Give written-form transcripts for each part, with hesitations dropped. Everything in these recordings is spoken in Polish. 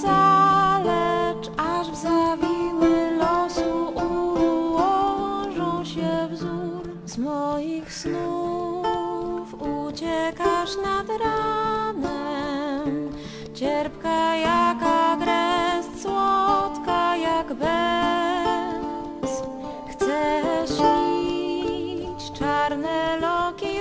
ocalecz, aż w zawiły losu ułożą się wzór. Z moich snów uciekasz nad ranem, cierpka jak agres, słodka jak bez. Chcę śnić, czarne loki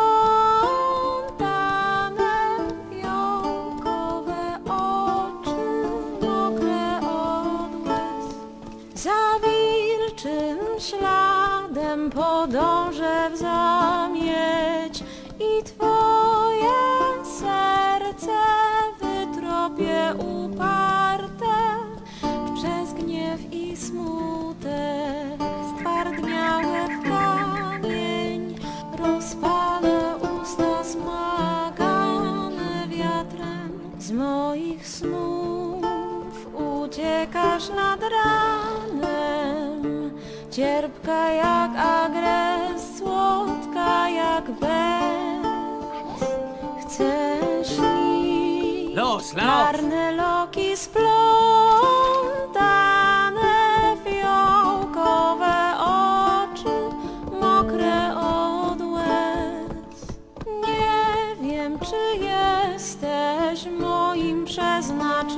splątane, fiołkowe oczy, mokre od łez. Za wilczym śladem podążę w zamieć i twoje serce wytropię uparte. Przez gniew i smutek stwardniałe w kamień rozpalę usta smagane wiatrem. Z moich snów uciekasz nad ranem, cierpka jak agres, słodka jak bez. Chcę śnić, czarne loki splątane, fiołkowe oczy, mokre od łez. Nie wiem, czy jesteś moim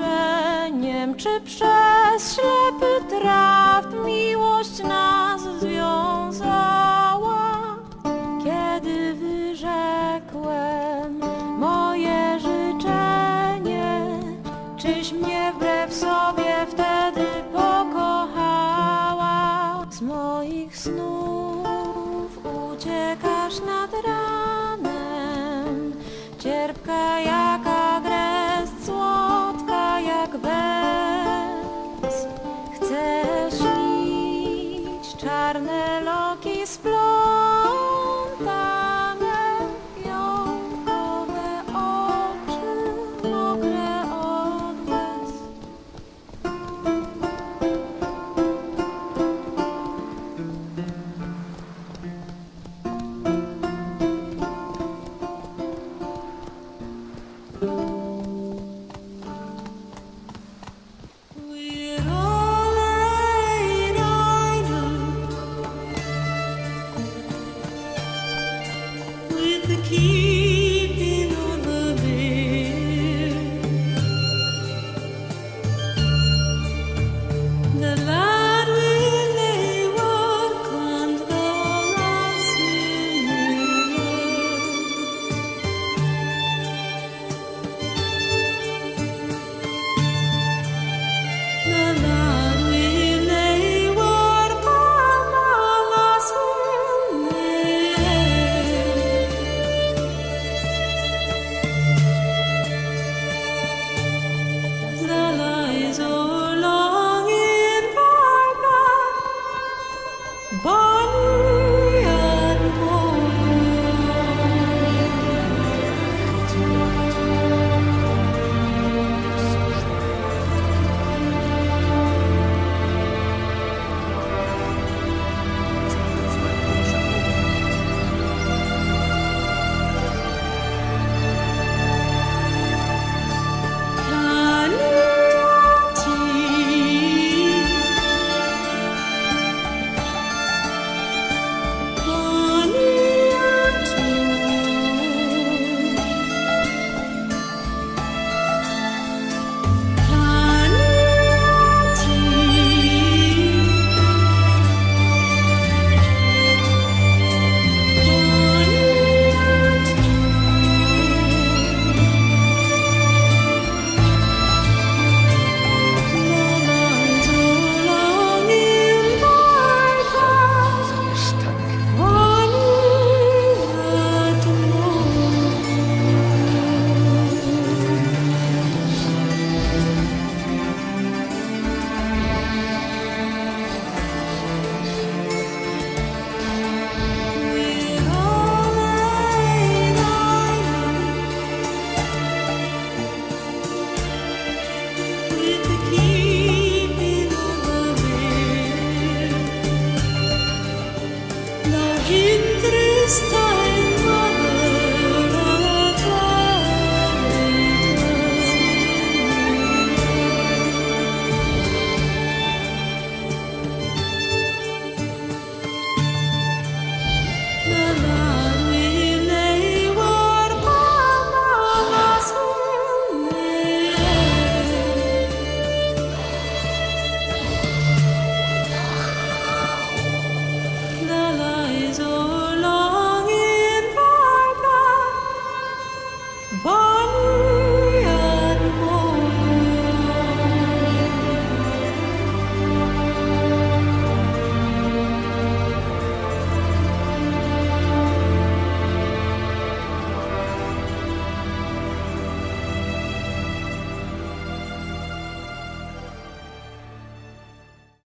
przeznaczeniem, czy przez ślepy traf miłość nas związała.